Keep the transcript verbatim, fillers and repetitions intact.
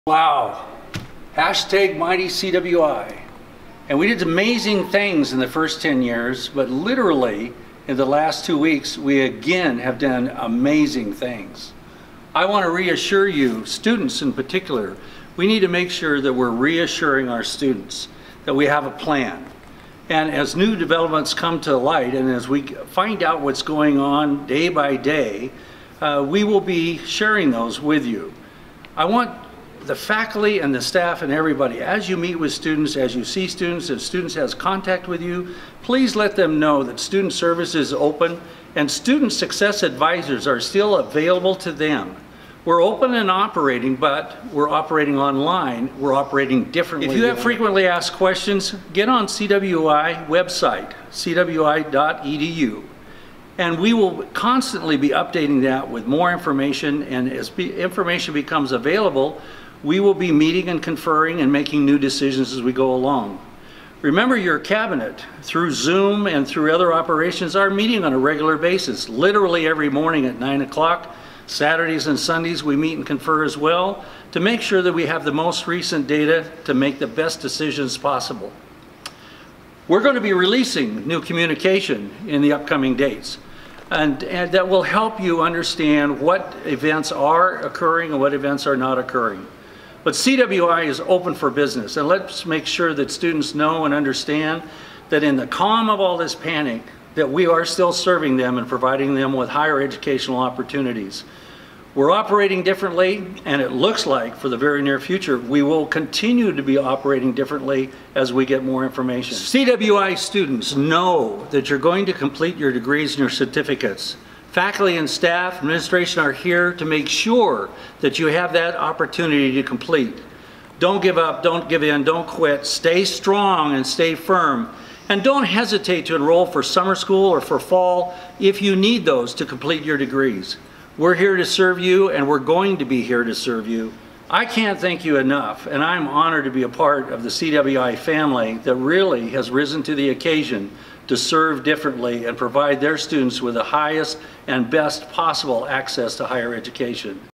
Wow, hashtag Mighty C W I. And we did amazing things in the first ten years, but literally in the last two weeks, we again have done amazing things. I want to reassure you, students in particular, we need to make sure that we're reassuring our students that we have a plan. And as new developments come to light and as we find out what's going on day by day, uh, we will be sharing those with you. I want the faculty and the staff and everybody, as you meet with students, as you see students, if students has contact with you, please let them know that student service is open and student success advisors are still available to them. We're open and operating, but we're operating online. We're operating differently. If you have frequently asked questions, get on C W I website, c w i dot e d u. And we will constantly be updating that with more information, and as information becomes available, we will be meeting and conferring and making new decisions as we go along. Remember, your cabinet, through Zoom and through other operations, are meeting on a regular basis, literally every morning at nine o'clock. Saturdays and Sundays we meet and confer as well to make sure that we have the most recent data to make the best decisions possible. We're going to be releasing new communication in the upcoming dates, and, and that will help you understand what events are occurring and what events are not occurring. But C W I is open for business, and let's make sure that students know and understand that in the calm of all this panic, that we are still serving them and providing them with higher educational opportunities. We're operating differently, and it looks like for the very near future, we will continue to be operating differently as we get more information. C W I students, know that you're going to complete your degrees and your certificates. Faculty and staff, administration are here to make sure that you have that opportunity to complete. Don't give up, don't give in, don't quit. Stay strong and stay firm. And don't hesitate to enroll for summer school or for fall if you need those to complete your degrees. We're here to serve you, and we're going to be here to serve you. I can't thank you enough, and I'm honored to be a part of the C W I family that really has risen to the occasion to serve differently and provide their students with the highest and best possible access to higher education.